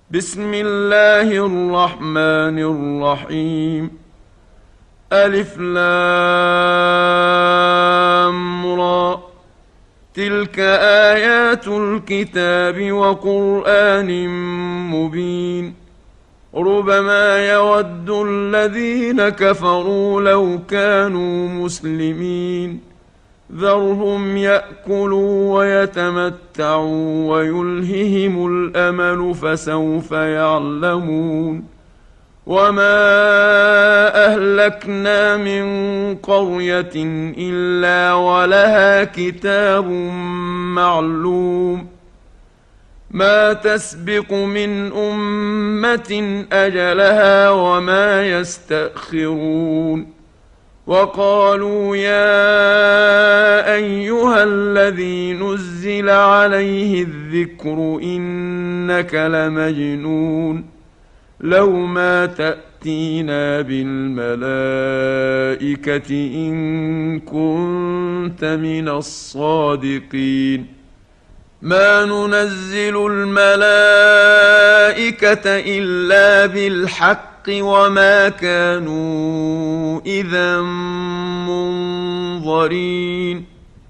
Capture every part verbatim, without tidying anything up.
بسم الله الرحمن الرحيم. ألف لام را، تلك آيات الكتاب وقرآن مبين. ربما يود الذين كفروا لو كانوا مسلمين. ذرهم يأكلوا ويتمتعوا ويلههم الأمل فسوف يعلمون. وما أهلكنا من قرية إلا ولها كتاب معلوم. ما تسبق من أمة أجلها وما يستأخرون. وقالوا يا أيها الذي نزل عليه الذكر إنك لمجنون. لو ما تأتينا بالملائكة إن كنت من الصادقين. ما ننزل الملائكة إلا بالحق وما كانوا إذا منظرين.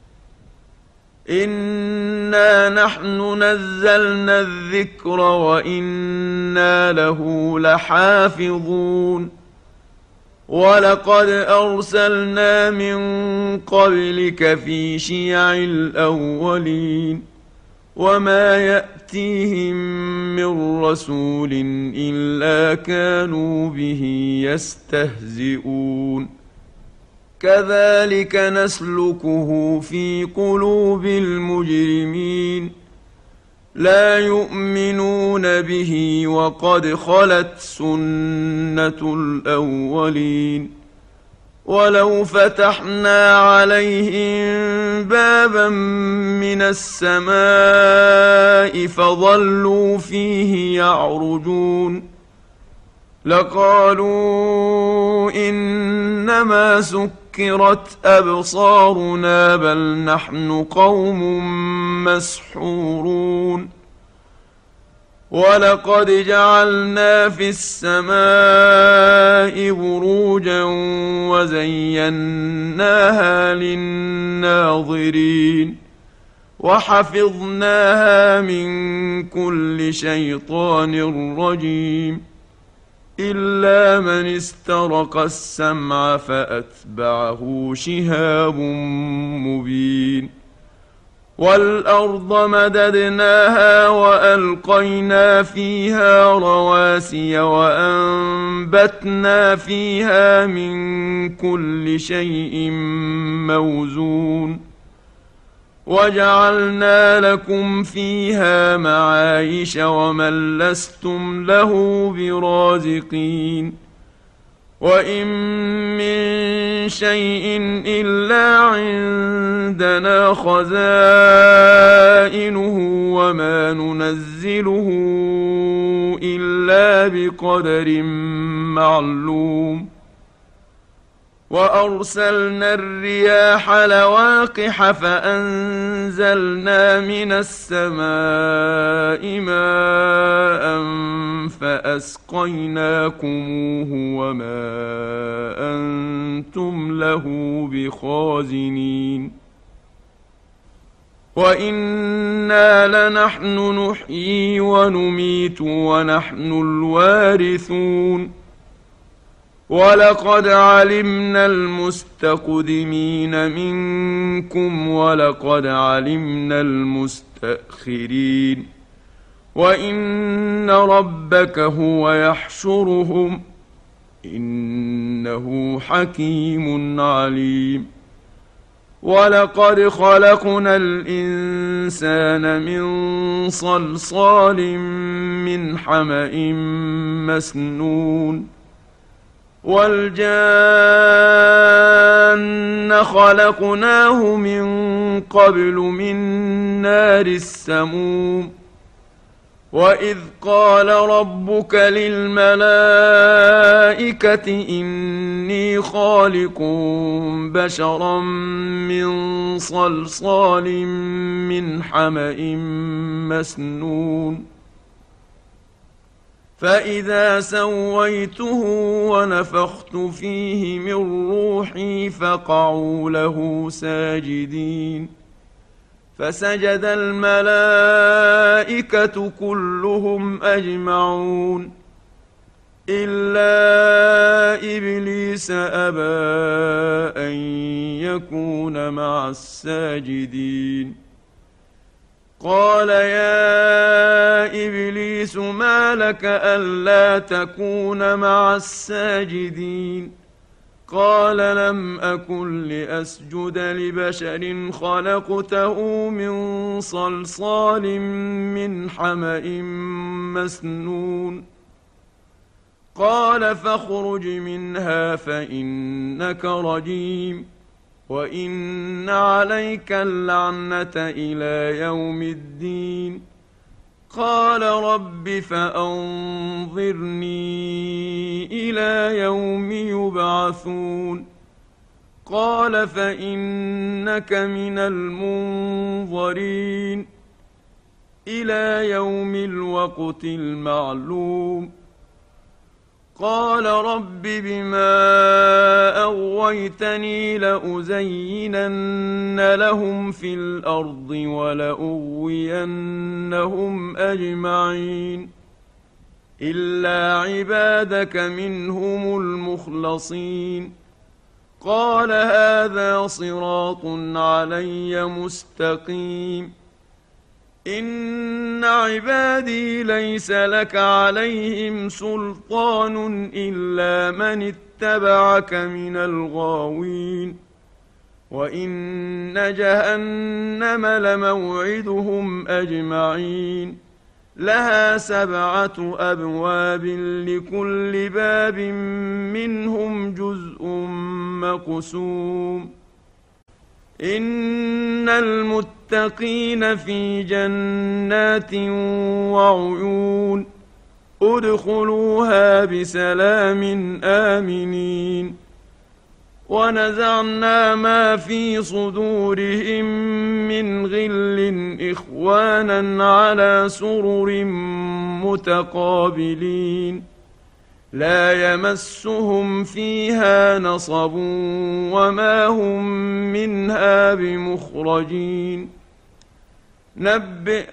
إنا نحن نزلنا الذكر وإنا له لحافظون. ولقد أرسلنا من قبلك في شيع الأولين. وما يأتيهم من رسول إلا كانوا به يستهزئون. كذلك نسلكه في قلوب المجرمين. لا يؤمنون به وقد خلت سنة الأولين. ولو فتحنا عليهم بابا من السماء فظلوا فيه يعرجون لقالوا إنما سكرت أبصارنا بل نحن قوم مسحورون. ولقد جعلنا في السماء بروجا وزيناها للناظرين. وحفظناها من كل شيطان رجيم إلا من استرق السمع فأتبعه شهاب مبين. والأرض مددناها وألقينا فيها رواسي وأنبتنا فيها من كل شيء موزون. وجعلنا لكم فيها معايش ومن لستم له برازقين. وإن من شيء إلا عندنا خزائنه وما ننزله إلا بقدر معلوم. وأرسلنا الرياح لواقح فأنزلنا من السماء ماء فأسقيناكموه وما أنتم له بخازنين. وإنا لنحن نحيي ونميت ونحن الوارثون. ولقد علمنا المستقدمين منكم ولقد علمنا المستأخرين. وإن ربك هو يحشرهم إنه حكيم عليم. ولقد خلقنا الإنسان من صلصال من حمأ مسنون. والجان خلقناه من قبل من نار السموم. وإذ قال ربك للملائكة إني خالق بشرا من صلصال من حمأ مسنون فإذا سويته ونفخت فيه من روحي فقعوا له ساجدين فسجد الملائكة كلهم أجمعون إلا إبليس أبى أن يكون مع الساجدين قال يا إبليس ما لك ألا تكون مع الساجدين قال لم أكن لأسجد لبشر خلقته من صلصال من حمأ مسنون قال فاخرج منها فإنك رجيم وإن عليك اللعنة إلى يوم الدين قال رب فأنظرني إلى يوم يبعثون قال فإنك من المنظرين إلى يوم الوقت المعلوم قال رب بما أغويتني لأزينن لهم في الأرض ولأغوينهم أجمعين إلا عبادك منهم المخلصين قال هذا صراط علي مستقيم إن عبادي ليس لك عليهم سلطان إلا من اتبعك من الغاوين وإن جهنم لموعدهم أجمعين لها سبعة أبواب لكل باب منهم جزء مقسوم إن المتقين في جنات وعيون ادخلوها بسلام آمنين ونزعنا ما في صدورهم من غل إخوانا على سرر متقابلين لا يمسهم فيها نصب وما هم منها بمخرجين نبئ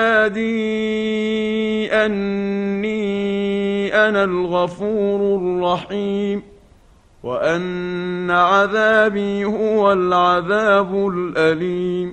عبادي أني أنا الغفور الرحيم وأن عذابي هو العذاب الأليم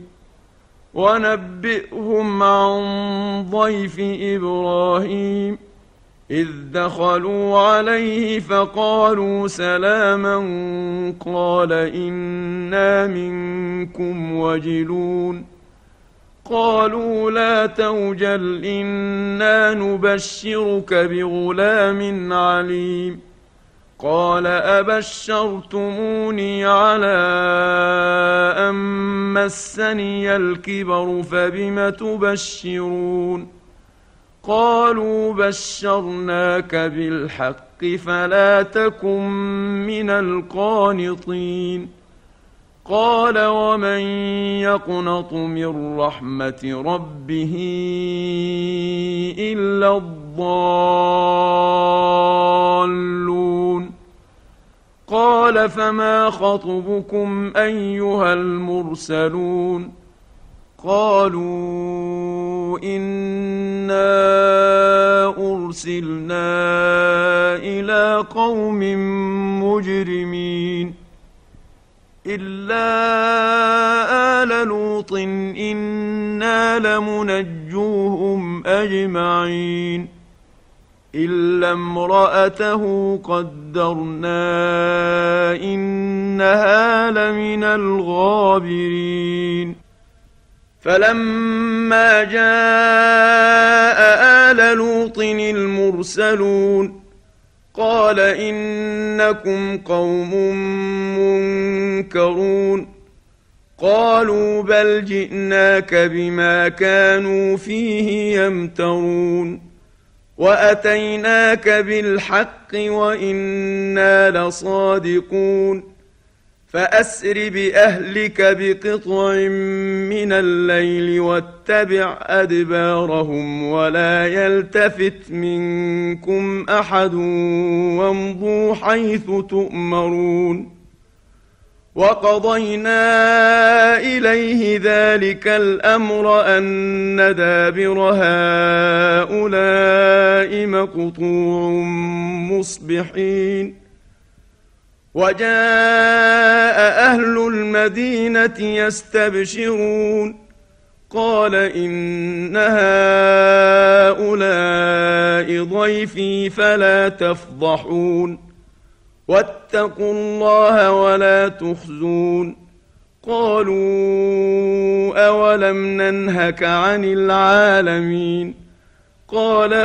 ونبئهم عن ضيف إبراهيم إذ دخلوا عليه فقالوا سلاما قال إنا منكم وجلون قالوا لا توجل إنا نبشرك بغلام عليم قال أبشرتموني على أن مسني الكبر فبم تبشرون قالوا بشرناك بالحق فلا تكن من القانطين قال ومن يقنط من رحمة ربه إلا الضالون قال فما خطبكم أيها المرسلون قالوا إنا أرسلنا إلى قوم مجرمين إلا آل لوط إنا لمنجوهم أجمعين إلا امرأته قدرنا إنها لمن الغابرين فلما جاء آل لوط المرسلون قال إنكم قوم منكرون قالوا بل جئناك بما كانوا فيه يمترون وأتيناك بالحق وإنا لصادقون فأسر بأهلك بقطع من الليل واتبع أدبارهم ولا يلتفت منكم أحد وامضوا حيث تؤمرون وقضينا إليه ذلك الأمر أن دابر هؤلاء مقطوع مصبحين وجاء أهل المدينة يستبشرون قال إن هؤلاء ضيفي فلا تفضحون واتقوا الله ولا تخزون قالوا أولم ننهك عن العالمين قال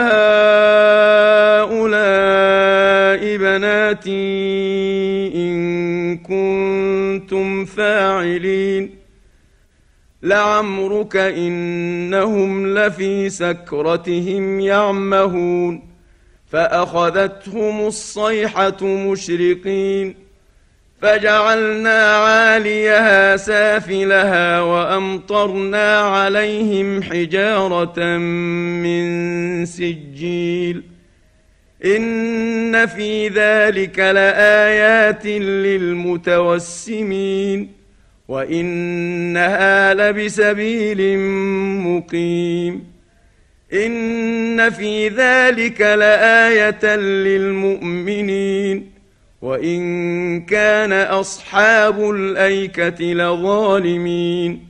هؤلاء بناتي إن كنتم فاعلين لعمرك إنهم لفي سكرتهم يعمهون فأخذتهم الصيحة مشرقين فجعلنا عاليها سافلها وأمطرنا عليهم حجارة من سجيل إن في ذلك لآيات للمتوسمين وإنها لبسبيل مقيم إن في ذلك لآية للمؤمنين وإن كان أصحاب الأيكة لظالمين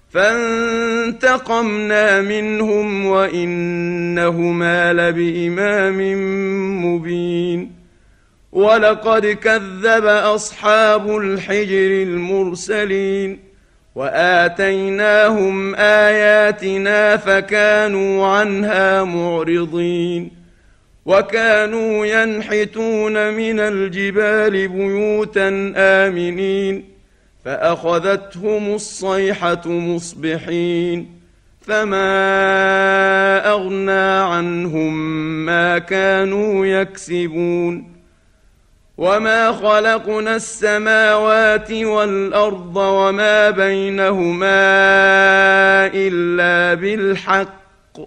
فانتقمنا منهم وإنهما لبإمام مبين ولقد كذب أصحاب الحجر المرسلين وآتيناهم آياتنا فكانوا عنها معرضين وكانوا ينحتون من الجبال بيوتا آمنين فأخذتهم الصيحة مصبحين فما أغنى عنهم ما كانوا يكسبون وما خلقنا السماوات والأرض وما بينهما إلا بالحق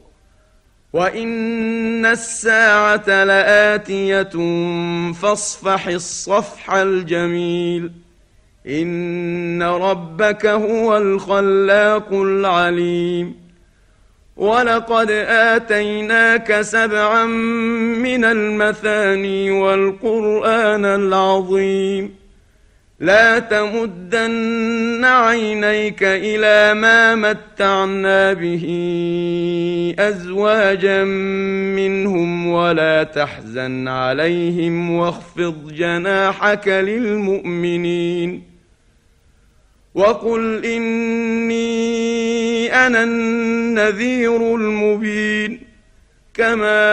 وإن الساعة لآتية فاصفح الصفح الجميل إن ربك هو الخلاق العليم ولقد آتيناك سبعا من المثاني والقرآن العظيم لا تمدن عينيك إلى ما متعنا به أزواجا منهم ولا تحزن عليهم واخفض جناحك للمؤمنين وقل إني أنا النذير المبين كما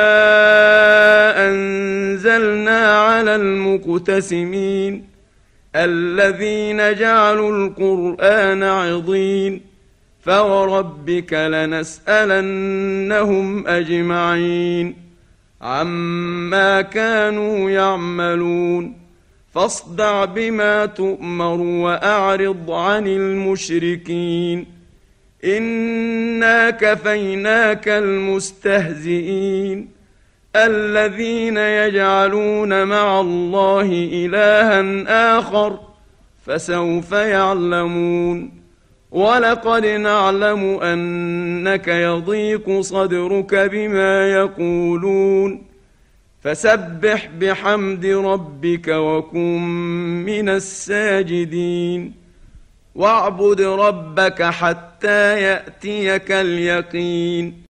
أنزلنا على المقتسمين الذين جعلوا القرآن عضين فوربك لنسألنهم أجمعين عما كانوا يعملون فاصدع بما تؤمر وأعرض عن المشركين إنا كفيناك المستهزئين الذين يجعلون مع الله إلها آخر فسوف يعلمون ولقد نعلم أنك يضيق صدرك بما يقولون فسبح بحمد ربك وكن من الساجدين واعبد ربك حتى يأتيك اليقين